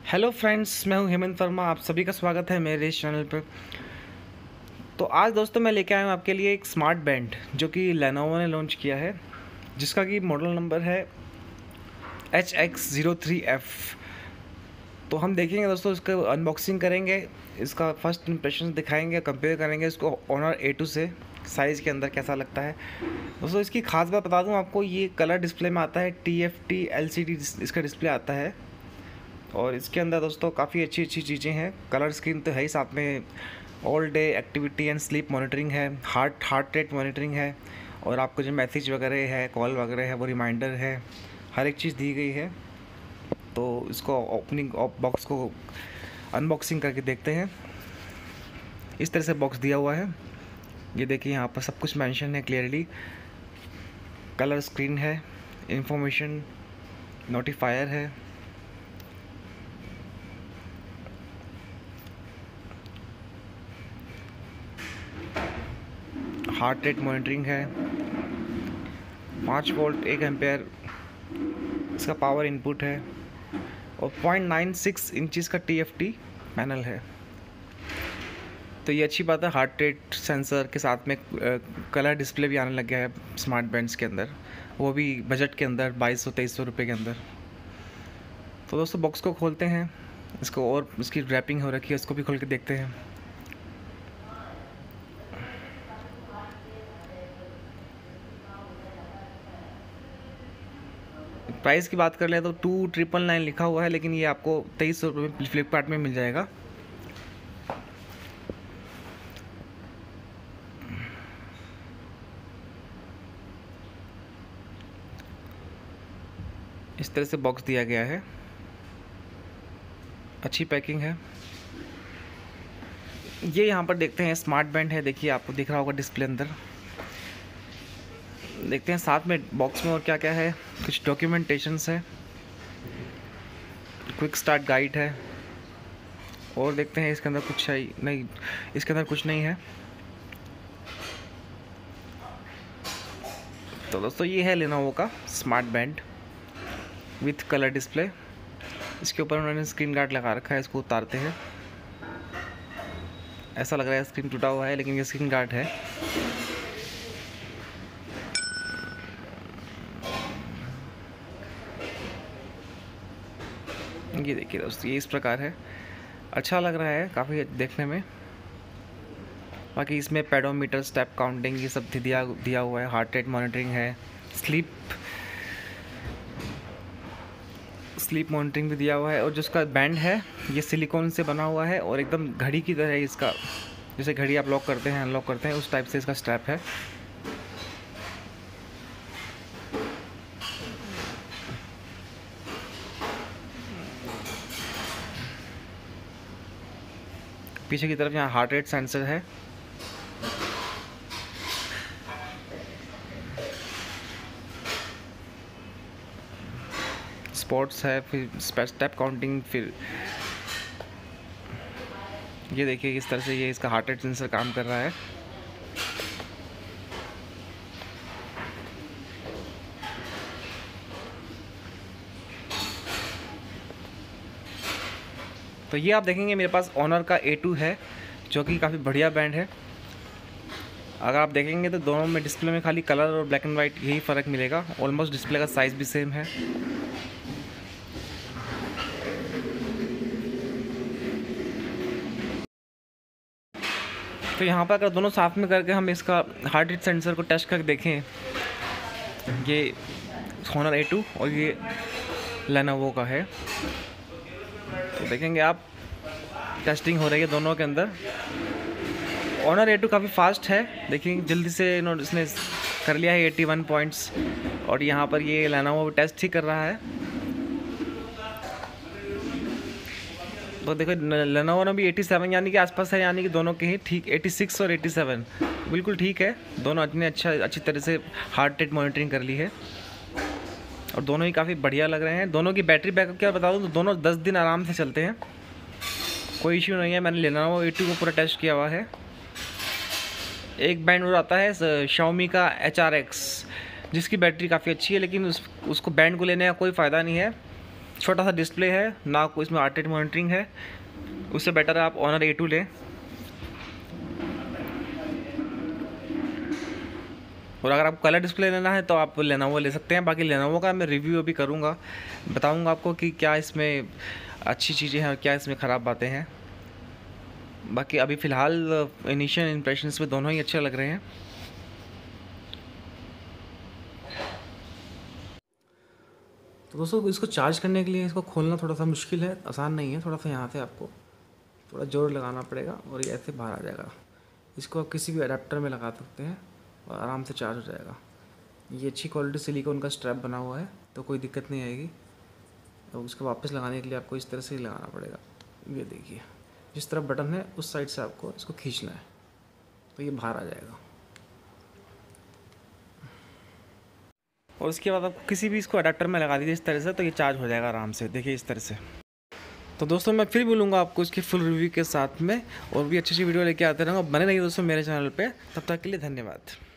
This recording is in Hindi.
हेलो फ्रेंड्स, मैं हूं हेमंत वर्मा। आप सभी का स्वागत है मेरे इस चैनल पर। तो आज दोस्तों मैं लेके आया हूं आपके लिए एक स्मार्ट बैंड जो कि लेनोवो ने लॉन्च किया है, जिसका कि मॉडल नंबर है HX03F। तो हम देखेंगे दोस्तों, इसका अनबॉक्सिंग करेंगे, इसका फर्स्ट इंप्रेशन दिखाएंगे, कंपेयर करेंगे इसको ऑनर A2 से, साइज़ के अंदर कैसा लगता है। दोस्तों इसकी खास बात बता दूं आपको, ये कलर डिस्प्ले में आता है, TFT LCD इसका डिस्प्ले आता है। और इसके अंदर दोस्तों काफ़ी अच्छी अच्छी चीज़ें हैं। कलर स्क्रीन तो है ही, साथ में all day activity and sleep monitoring है, हार्ट रेट मॉनिटरिंग है, और आपको जो मैसेज वगैरह है, कॉल वगैरह है, वो रिमाइंडर है, हर एक चीज़ दी गई है। तो इसको ओपनिंग बॉक्स को अनबॉक्सिंग करके देखते हैं। इस तरह से बॉक्स दिया हुआ है, ये देखिए यहाँ पर सब कुछ मेंशन है क्लियरली। कलर स्क्रीन है, इंफॉर्मेशन नोटिफायर है, हार्ट रेट मॉनिटरिंग है, 5 वोल्ट 1 एम्पेयर इसका पावर इनपुट है, और 0.96 इंचज़ का TFT पैनल है। तो ये अच्छी बात है, हार्ट रेट सेंसर के साथ में कलर डिस्प्ले भी आने लग गया है स्मार्ट बैंड्स के अंदर, वो भी बजट के अंदर 2200-2300 रुपये के अंदर। तो दोस्तों बॉक्स को खोलते हैं, इसको और इसकी रैपिंग हो रखी है, उसको भी खोल के देखते हैं। प्राइस की बात कर ले तो 2999 लिखा हुआ है, लेकिन ये आपको 2300 रुपये में फ्लिपकार्ट में मिल जाएगा। इस तरह से बॉक्स दिया गया है, अच्छी पैकिंग है। ये यहाँ पर देखते हैं स्मार्ट बैंड है, देखिए आपको दिख रहा होगा डिस्प्ले अंदर। देखते हैं साथ में बॉक्स में और क्या क्या है। कुछ डॉक्यूमेंटेशंस है, क्विक स्टार्ट गाइड है, और देखते हैं इसके अंदर कुछ है नहीं, इसके अंदर कुछ नहीं है। तो दोस्तों ये है लेनोवो का smart band with colour display. इसके ऊपर उन्होंने स्क्रीन गार्ड लगा रखा है, इसको उतारते हैं। ऐसा लग रहा है स्क्रीन टूटा हुआ है, लेकिन ये स्क्रीन गार्ड है। ये देखिए दोस्तों, ये इस प्रकार है, अच्छा लग रहा है काफ़ी देखने में। बाकी इसमें पेडोमीटर, स्टेप काउंटिंग, ये सब दिया हुआ है, हार्ट रेट मॉनिटरिंग है, स्लीप मॉनिटरिंग भी दिया हुआ है। और जो इसका बैंड है ये सिलिकॉन से बना हुआ है, और एकदम घड़ी की तरह है इसका, जैसे घड़ी आप लॉक करते हैं अनलॉक करते हैं उस टाइप से इसका स्ट्रैप है। पीछे की तरफ यहाँ हार्ट रेट सेंसर है, स्पोर्ट्स है, फिर स्टेप काउंटिंग, फिर ये देखिए किस तरह से ये इसका हार्ट रेट सेंसर काम कर रहा है। तो ये आप देखेंगे मेरे पास ऑनर का A2 है, जो कि काफ़ी बढ़िया बैंड है। अगर आप देखेंगे तो दोनों में डिस्प्ले में खाली कलर और ब्लैक एंड वाइट यही फ़र्क मिलेगा, ऑलमोस्ट डिस्प्ले का साइज़ भी सेम है। तो यहाँ पर अगर दोनों साथ में करके हम इसका हार्ट रेट सेंसर को टेस्ट करके देखें, ये ऑनर A2 और ये लेनोवो का है, तो देखेंगे आप टेस्टिंग हो रही है दोनों के अंदर। ऑनर A2 काफ़ी फास्ट है, देखिए जल्दी से इसने कर लिया है 81 पॉइंट्स, और यहाँ पर ये लेनोवो टेस्ट ही कर रहा है। तो देखो लेनोवो ने भी 87 यानी कि आसपास है, यानी कि दोनों के ही ठीक 86 और 87 बिल्कुल ठीक है। दोनों ने अच्छी तरह से हार्ट रेट मॉनिटरिंग कर ली है, और दोनों ही काफ़ी बढ़िया लग रहे हैं। दोनों की बैटरी बैकअप क्या बता दूँ तो दोनों 10 दिन आराम से चलते हैं, कोई इश्यू नहीं है। मैंने लेनोवो A2 को पूरा टेस्ट किया हुआ है। एक बैंड और आता है Xiaomi का HRX, जिसकी बैटरी काफ़ी अच्छी है, लेकिन उसको बैंड को लेने का कोई फ़ायदा नहीं है। छोटा सा डिस्प्ले है ना, कोई इसमें आर्ट मॉनिटरिंग है। उससे बेटर है आप ऑनर A2 लें। और अगर आपको कलर डिस्प्ले लेना है तो आप लेनोवो ले सकते हैं। बाकी लेनोवो का मैं रिव्यू अभी करूँगा, बताऊँगा आपको कि क्या इसमें अच्छी चीज़ें हैं और क्या इसमें ख़राब बातें हैं। बाकी अभी फ़िलहाल इनिशियल इम्प्रेशंस में दोनों ही अच्छे लग रहे हैं। तो दोस्तों इसको चार्ज करने के लिए इसको खोलना थोड़ा सा मुश्किल है, आसान नहीं है। थोड़ा सा यहाँ से आपको थोड़ा जोर लगाना पड़ेगा और ये ऐसे बाहर आ जाएगा। इसको आप किसी भी अडेप्टर में लगा सकते हैं और आराम से चार्ज हो जाएगा। ये अच्छी क्वालिटी सिलिकॉन का स्ट्रैप बना हुआ है तो कोई दिक्कत नहीं आएगी। तो उसको वापस लगाने के लिए आपको इस तरह से ही लगाना पड़ेगा। ये देखिए, जिस तरफ बटन है उस साइड से आपको इसको खींचना है तो ये बाहर आ जाएगा। और उसके बाद आप किसी भी इसको अडेप्टर में लगा दीजिए इस तरह से, तो ये चार्ज हो जाएगा आराम से। देखिए इस तरह से। तो दोस्तों मैं फिर बोलूँगा आपको इसकी फुल रिव्यू के साथ में, और भी अच्छी अच्छी वीडियो लेके आते रहूँगा। बने रहिए दोस्तों मेरे चैनल पे। तब तक के लिए धन्यवाद।